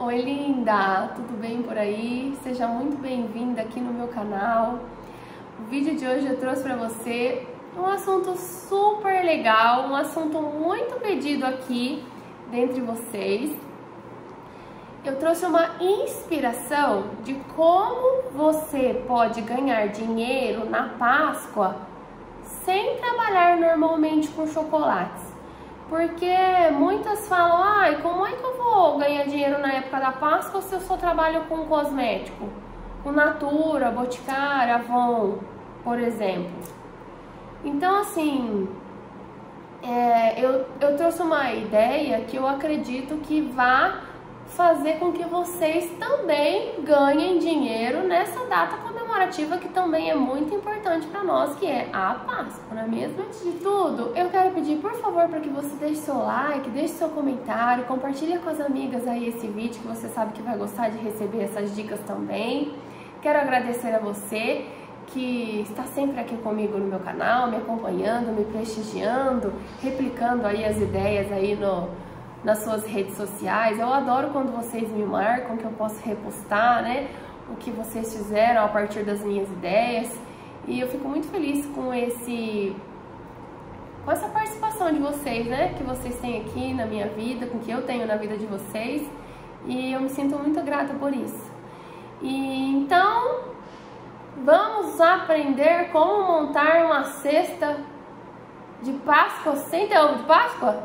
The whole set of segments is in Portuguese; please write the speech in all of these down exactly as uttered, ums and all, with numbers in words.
Oi linda, tudo bem por aí? Seja muito bem-vinda aqui no meu canal. O vídeo de hoje eu trouxe para você um assunto super legal, um assunto muito pedido aqui dentre vocês. Eu trouxe uma inspiração de como você pode ganhar dinheiro na Páscoa sem trabalhar normalmente com chocolates. Porque muitas falam, ai, como é que eu vou ganhar dinheiro na época da Páscoa se eu só trabalho com cosmético? Com Natura, Boticário, Avon, por exemplo. Então, assim, é, eu, eu trouxe uma ideia que eu acredito que vai fazer com que vocês também ganhem dinheiro nessa data comemorativa que também é muito importante para nós, que é a Páscoa, não é mesmo? Antes de tudo, eu quero pedir, por favor, para que você deixe seu like, deixe seu comentário, compartilhe com as amigas aí esse vídeo, que você sabe que vai gostar de receber essas dicas também. Quero agradecer a você que está sempre aqui comigo no meu canal, me acompanhando, me prestigiando, replicando aí as ideias aí no nas suas redes sociais. Eu adoro quando vocês me marcam, que eu posso repostar, né, o que vocês fizeram a partir das minhas ideias, e eu fico muito feliz com esse com essa participação de vocês, né, que vocês têm aqui na minha vida, com que eu tenho na vida de vocês, e eu me sinto muito grata por isso. E então vamos aprender como montar uma cesta de Páscoa sem ter ovo de Páscoa?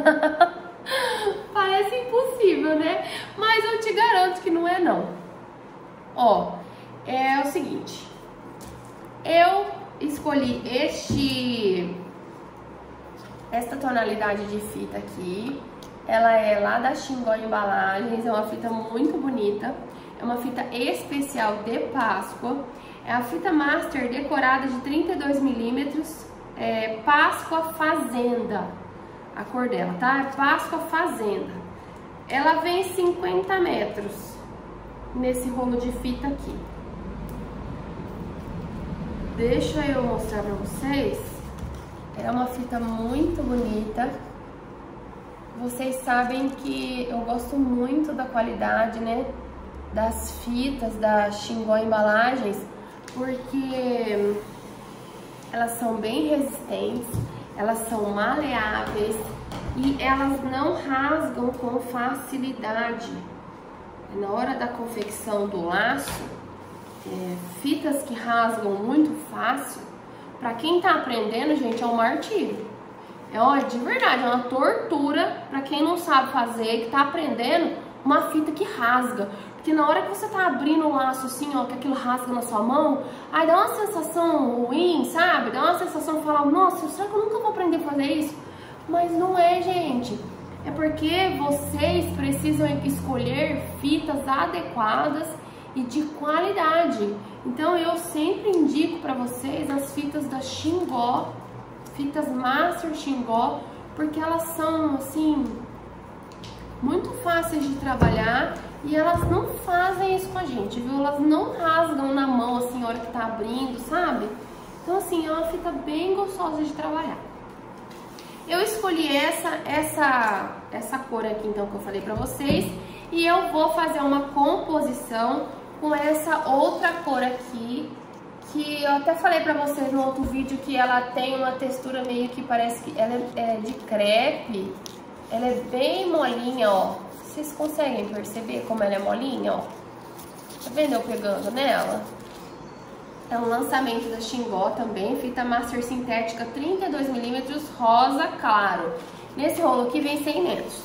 Parece impossível, né? Mas eu te garanto que não é não. Ó, é o seguinte, eu escolhi este esta tonalidade de fita aqui. Ela é lá da Xingó Embalagens, é uma fita muito bonita, é uma fita especial de Páscoa. É a fita Master decorada de trinta e dois milímetros, é Páscoa Fazenda. A cor dela, tá? É Páscoa Fazenda. Ela vem cinquenta metros nesse rolo de fita aqui. Deixa eu mostrar pra vocês. É uma fita muito bonita. Vocês sabem que eu gosto muito da qualidade, né, das fitas da Xingó Embalagens, porque elas são bem resistentes, elas são maleáveis e elas não rasgam com facilidade. Na hora da confecção do laço, é, fitas que rasgam muito fácil, para quem tá aprendendo, gente, é um martírio. É, ó, de verdade, é uma tortura para quem não sabe fazer, que tá aprendendo uma fita que rasga. Porque na hora que você tá abrindo o laço assim, ó, que aquilo rasga na sua mão, aí dá uma sensação ruim, sabe? Dá uma sensação de falar, nossa, será que eu nunca vou aprender a fazer isso? Mas não é, gente. É porque vocês precisam escolher fitas adequadas e de qualidade. Então eu sempre indico para vocês as fitas da Xingó, fitas Master Xingó, porque elas são, assim, muito fáceis de trabalhar. E elas não fazem isso com a gente, viu? Elas não rasgam na mão, assim, a hora que tá abrindo, sabe? Então, assim, é uma fita bem gostosa de trabalhar. Eu escolhi essa, essa, essa cor aqui, então, que eu falei pra vocês. E eu vou fazer uma composição com essa outra cor aqui, que eu até falei pra vocês no outro vídeo que ela tem uma textura meio que parece que ela é, é de crepe. Ela é bem molinha, ó. Vocês conseguem perceber como ela é molinha, ó? Tá vendo eu pegando nela? É um lançamento da Xingó também, fita Master sintética trinta e dois milímetros, rosa claro. Nesse rolo aqui vem cem metros.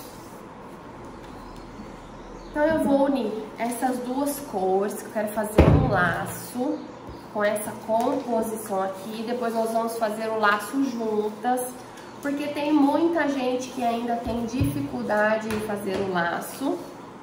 Então eu vou unir essas duas cores, que eu quero fazer um laço com essa composição aqui. Depois nós vamos fazer o laço juntas, porque tem muita gente que ainda tem dificuldade em fazer o laço.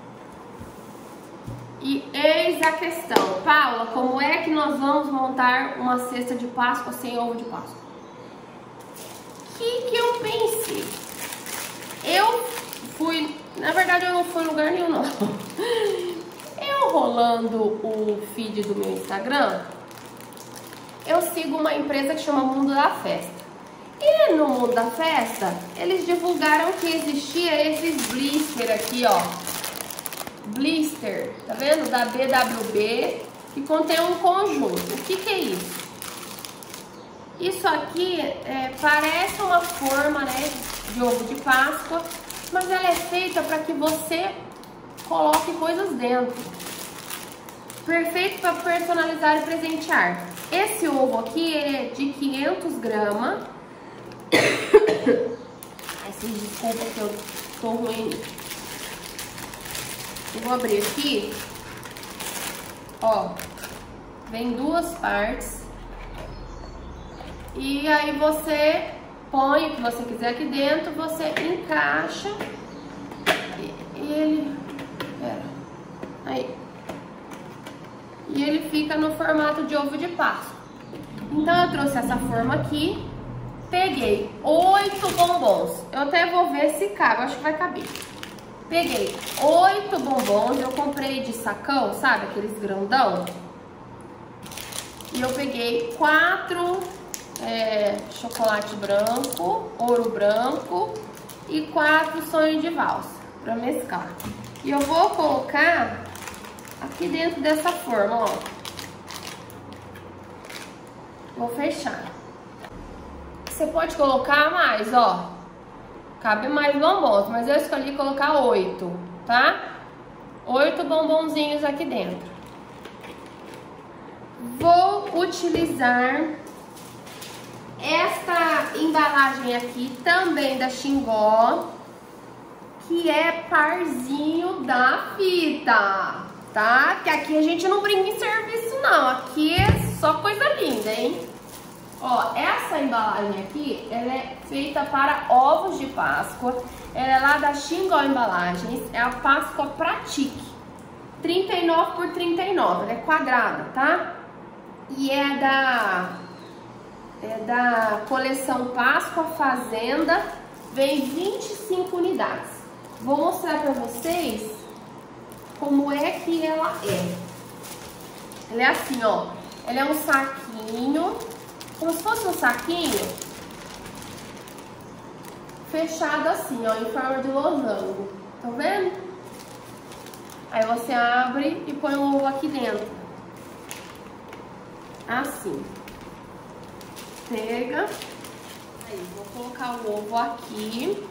E eis a questão, Paula, como é que nós vamos montar uma cesta de Páscoa sem ovo de Páscoa? O que que eu pensei? Eu fui, na verdade eu não fui em lugar nenhum não. Eu rolando o feed do meu Instagram, eu sigo uma empresa que chama Mundo da Festa. E no Mundo da Festa, eles divulgaram que existia esses blister aqui, ó. blister, tá vendo? Da B W B, que contém um conjunto. O que que é isso? Isso aqui é, parece uma forma, né, de ovo de Páscoa, mas ela é feita para que você coloque coisas dentro. Perfeito para personalizar e presentear. Esse ovo aqui é de quinhentos gramas. Ai, vocês desculpem que eu tô ruim. Eu vou abrir aqui. Ó, vem duas partes. E aí você põe o que você quiser aqui dentro, você encaixa e ele, pera, aí, e ele fica no formato de ovo de Páscoa. Então eu trouxe essa forma aqui, peguei oito bombons, eu até vou ver se cabe, acho que vai caber. Peguei oito bombons, eu comprei de sacão, sabe, aqueles grandão. E eu peguei quatro É, chocolate branco, ouro branco e quatro sonhos de valsa para mesclar. E eu vou colocar aqui dentro dessa forma, ó. Vou fechar. Você pode colocar mais, ó. Cabe mais bombons, mas eu escolhi colocar oito, tá? Oito bombonzinhos aqui dentro. Vou utilizar esta embalagem aqui, também da Xingó, que é parzinho da fita, tá? Que aqui a gente não brinca em serviço, não. Aqui é só coisa linda, hein? Ó, essa embalagem aqui, ela é feita para ovos de Páscoa. Ela é lá da Xingó Embalagens. É a Páscoa Pratique. trinta e nove por trinta e nove. Ela é quadrada, tá? E é da... É da coleção Páscoa Fazenda, vem vinte e cinco unidades. Vou mostrar pra vocês como é que ela é. Ela é assim, ó. Ela é um saquinho, como se fosse um saquinho fechado assim, ó, em forma de losango. Tá vendo? Aí você abre e põe o ovo aqui dentro. Assim. Pega, aí vou colocar o ovo aqui,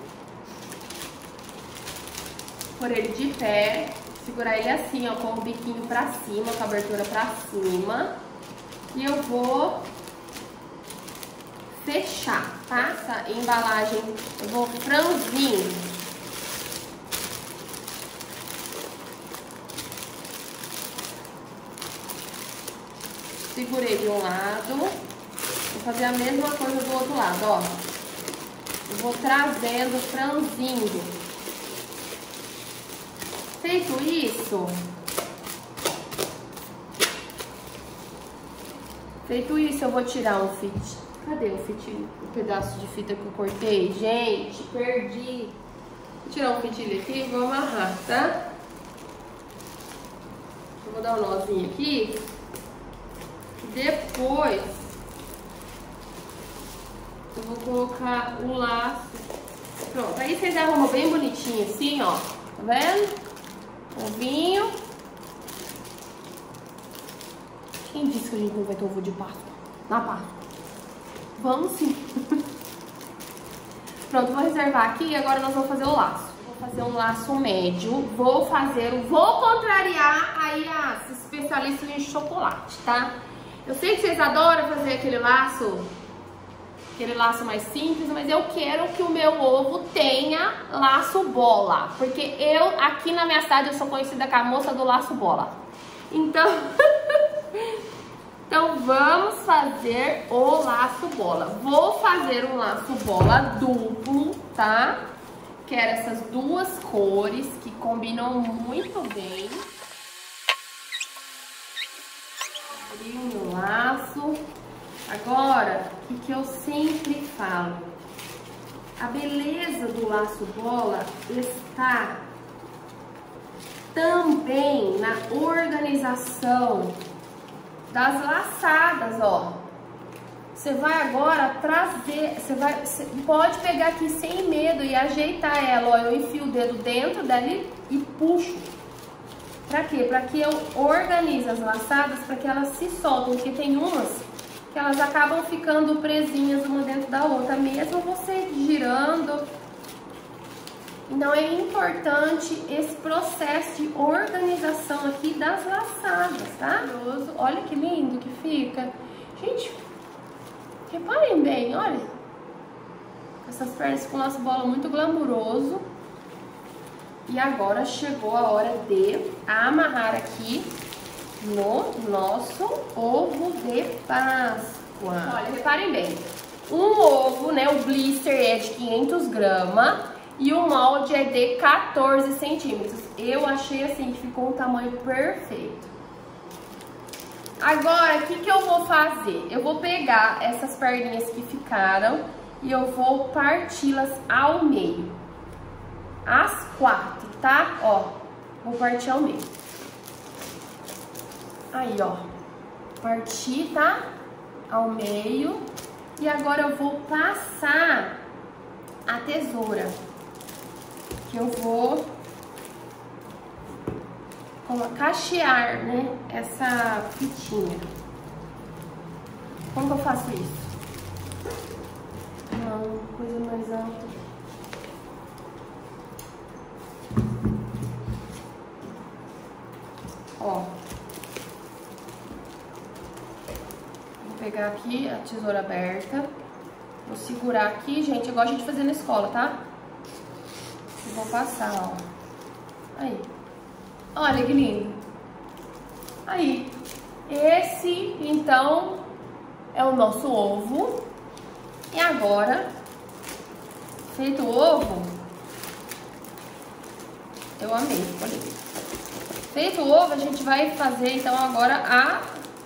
por ele de pé, segurar ele assim, ó, com o biquinho pra cima, com a abertura pra cima, e eu vou fechar, tá? Essa embalagem, eu vou franzindo. Segurei de um lado. Vou fazer a mesma coisa do outro lado, ó. Eu vou trazendo, franzindo. Feito isso, feito isso, eu vou tirar um fit. Cadê o fit? O pedaço de fita que eu cortei? Gente, perdi. Vou tirar um fitilho aqui e vou amarrar, tá? Eu vou dar um nozinho aqui. Depois eu vou colocar o laço. Pronto, aí vocês arrumam bem bonitinho assim, ó. Tá vendo? Ovinho. Quem disse que a gente não vai ter ovo de Páscoa? Na Páscoa. Vamos sim. Pronto, vou reservar aqui e agora nós vamos fazer o laço. Vou fazer um laço médio. Vou fazer, vou contrariar aí as especialistas em chocolate, tá? Eu sei que vocês adoram fazer aquele laço, aquele laço mais simples, mas eu quero que o meu ovo tenha laço bola, porque eu, aqui na minha cidade, eu sou conhecida como a moça do laço bola. Então, então vamos fazer o laço bola. Vou fazer um laço bola duplo, tá? Quero essas duas cores que combinam muito bem. Abri o meu laço. Agora, o que eu sempre falo, a beleza do laço bola está também na organização das laçadas, ó. Você vai agora trazer, você vai, você pode pegar aqui sem medo e ajeitar ela, ó. Eu enfio o dedo dentro dela e puxo. Pra quê? Pra que eu organize as laçadas para que elas se soltem, porque tem umas que elas acabam ficando presinhas uma dentro da outra, mesmo você girando. Então é importante esse processo de organização aqui das laçadas, tá? Olha que lindo que fica. Gente, reparem bem, olha. Essas pernas com nosso bolo muito glamuroso. E agora chegou a hora de amarrar aqui no nosso ovo de Páscoa. Olha, reparem bem. Um ovo, né, o blister é de quinhentos gramas e o molde é de quatorze centímetros. Eu achei assim que ficou um tamanho perfeito. Agora, o que que eu vou fazer? Eu vou pegar essas perninhas que ficaram e eu vou parti-las ao meio. As quatro, tá? Ó, vou partir ao meio. Aí, ó, parti, tá? Ao meio. E agora eu vou passar a tesoura. Que eu vou cachear, né? Essa fitinha. Como que eu faço isso? Não, coisa mais alta. Ó, vou pegar aqui a tesoura aberta, vou segurar aqui, gente, igual a gente fazia na escola, tá? E vou passar, ó. Aí. Olha que lindo. Aí. Esse, então, é o nosso ovo. E agora, feito o ovo, eu amei, olha aqui. Feito o ovo, a gente vai fazer então agora a,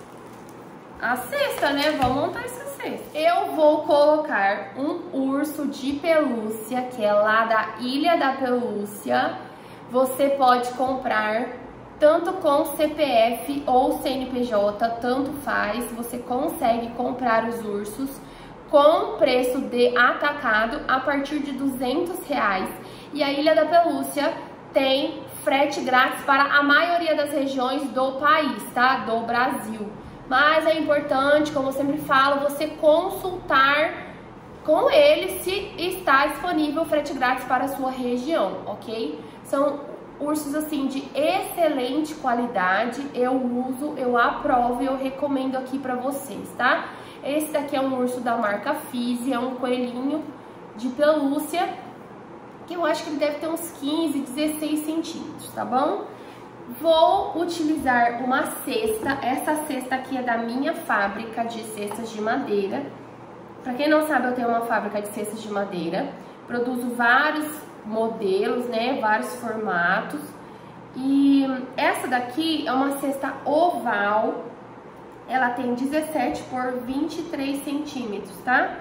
a cesta, né? Vamos montar essa cesta. Eu vou colocar um urso de pelúcia, que é lá da Ilha da Pelúcia. Você pode comprar tanto com C P F ou C N P J, tanto faz. Você consegue comprar os ursos com preço de atacado a partir de duzentos reais. E a Ilha da Pelúcia tem frete grátis para a maioria das regiões do país, tá? Do Brasil. Mas é importante, como eu sempre falo, você consultar com ele se está disponível frete grátis para a sua região, ok? São ursos, assim, de excelente qualidade. Eu uso, eu aprovo e eu recomendo aqui para vocês, tá? Esse daqui é um urso da marca Fizzy, é um coelhinho de pelúcia, que eu acho que ele deve ter uns quinze, dezesseis centímetros, tá bom? Vou utilizar uma cesta. Essa cesta aqui é da minha fábrica de cestas de madeira. Pra quem não sabe, eu tenho uma fábrica de cestas de madeira. Produzo vários modelos, né? Vários formatos. E essa daqui é uma cesta oval. Ela tem dezessete por vinte e três centímetros, tá?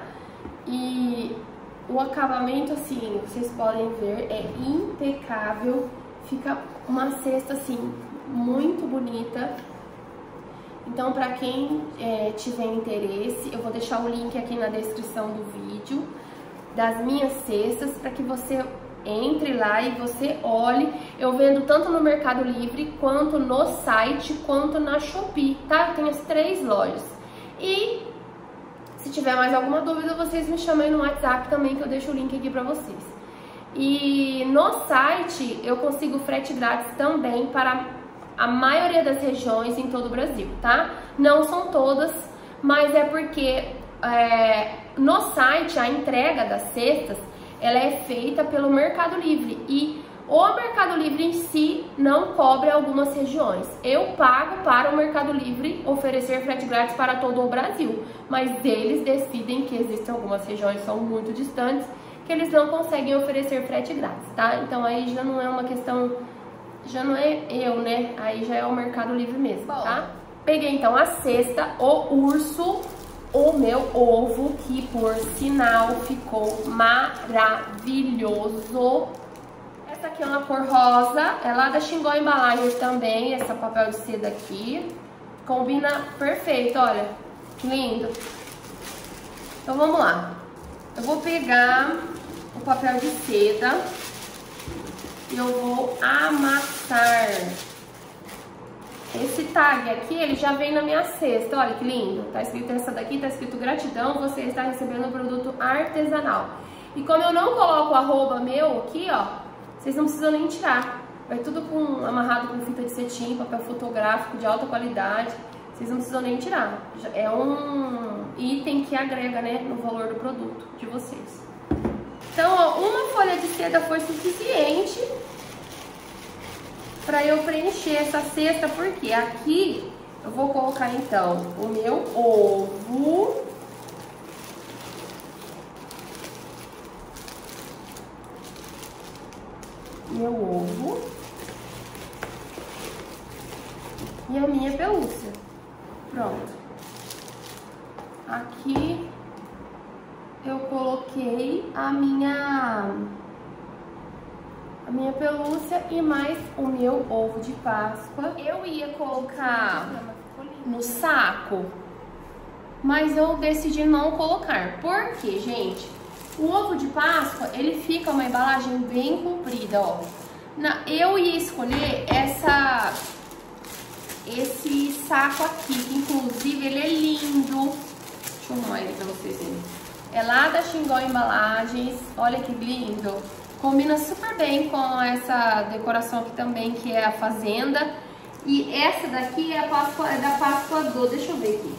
E o acabamento, assim, vocês podem ver, é impecável. Fica uma cesta, assim, muito bonita. Então, pra quem é, tiver interesse, eu vou deixar o link aqui na descrição do vídeo das minhas cestas, para que você entre lá e você olhe. Eu vendo tanto no Mercado Livre, quanto no site, quanto na Shopee, tá? Eu tenho as três lojas. E se tiver mais alguma dúvida, vocês me chamem no WhatsApp também, que eu deixo o link aqui pra vocês. E no site eu consigo frete grátis também para a maioria das regiões em todo o Brasil, tá? Não são todas, mas é porque é, no site a entrega das cestas, ela é feita pelo Mercado Livre e o Mercado Livre em si não cobre algumas regiões. Eu pago para o Mercado Livre oferecer frete grátis para todo o Brasil, mas eles decidem que existem algumas regiões que são muito distantes, que eles não conseguem oferecer frete grátis, tá? Então aí já não é uma questão, já não é eu, né? Aí já é o Mercado Livre mesmo, tá? Peguei então a cesta, o urso, o meu ovo, que por sinal ficou maravilhoso. Essa aqui é uma cor rosa, é lá da Xingó Embalagens também, esse papel de seda aqui. Combina perfeito, olha, que lindo. Então vamos lá. Eu vou pegar o papel de seda e eu vou amassar tag aqui, ele já vem na minha cesta. Olha que lindo. Tá escrito essa daqui, tá escrito gratidão, você está recebendo um produto artesanal. E como eu não coloco o arroba meu aqui, ó, vocês não precisam nem tirar. Vai tudo com, amarrado com fita de cetim, papel fotográfico de alta qualidade. Vocês não precisam nem tirar. É um item que agrega, né, no valor do produto de vocês. Então, ó, uma folha de seda foi suficiente para eu preencher essa cesta, porque aqui eu vou colocar então o meu ovo, meu ovo e a minha pelúcia. Pronto. Aqui eu coloquei a minha a minha pelúcia e mais o meu ovo de Páscoa. Eu ia colocar no saco, mas eu decidi não colocar. Por quê, gente? O ovo de Páscoa, ele fica uma embalagem bem comprida, ó. Na, eu ia escolher essa, esse saco aqui, que inclusive ele é lindo. Deixa eu arrumar ele pra vocês verem. É lá da Xingó Embalagens, olha que lindo. Combina super bem com essa decoração aqui também, que é a fazenda. E essa daqui é, a Páscoa, é da Páscoa Doce, deixa eu ver aqui.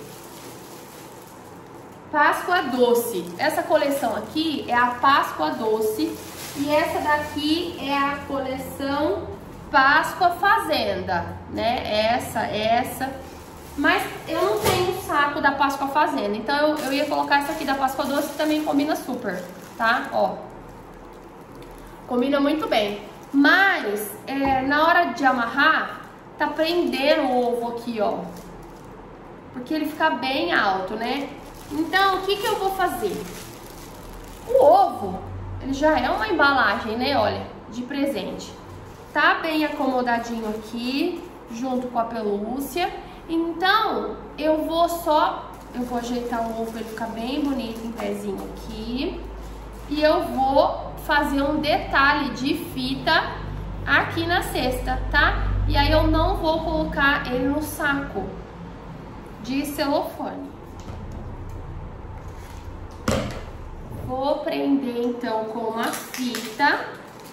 Páscoa Doce. Essa coleção aqui é a Páscoa Doce. E essa daqui é a coleção Páscoa Fazenda, né? Essa, essa. Mas eu não tenho o saco da Páscoa Fazenda, então eu, eu ia colocar essa aqui da Páscoa Doce, que também combina super, tá? Ó. Combina muito bem. Mas, é, na hora de amarrar, tá prendendo o ovo aqui, ó. Porque ele fica bem alto, né? Então, o que que eu vou fazer? O ovo, ele já é uma embalagem, né? Olha, de presente. Tá bem acomodadinho aqui, junto com a pelúcia. Então, eu vou só... Eu vou ajeitar o ovo pra ele ficar bem bonito, em pezinho aqui. E eu vou fazer um detalhe de fita aqui na cesta, tá? E aí eu não vou colocar ele no saco de celofane. Vou prender então com uma fita.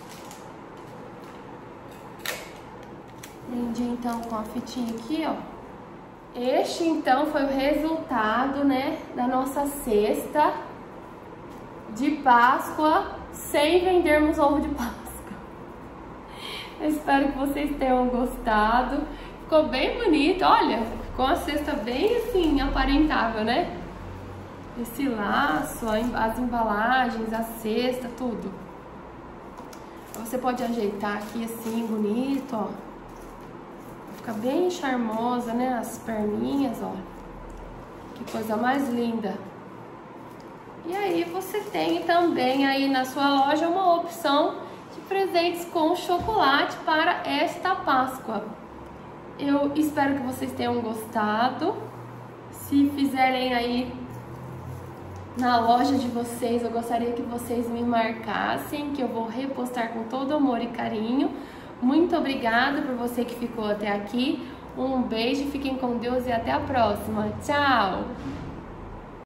Prendi então com a fitinha aqui, ó. Este então foi o resultado, né, da nossa cesta de Páscoa sem vendermos ovo de Páscoa. Eu espero que vocês tenham gostado. Ficou bem bonito, olha, ficou uma cesta bem assim, aparentável, né? Esse laço, as embalagens, a cesta, tudo. Você pode ajeitar aqui assim, bonito, ó. Fica bem charmosa, né? As perninhas, ó. Que coisa mais linda. E aí você tem também aí na sua loja uma opção de presentes com chocolate para esta Páscoa. Eu espero que vocês tenham gostado. Se fizerem aí na loja de vocês, eu gostaria que vocês me marcassem, que eu vou repostar com todo amor e carinho. Muito obrigada por você que ficou até aqui. Um beijo, fiquem com Deus e até a próxima. Tchau!